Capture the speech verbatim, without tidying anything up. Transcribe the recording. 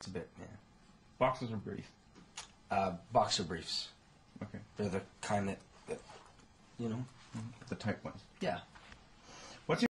a bit, yeah. Boxers or briefs? Uh, boxer briefs. Okay. They're the kind that, that you know. The tight ones. Yeah.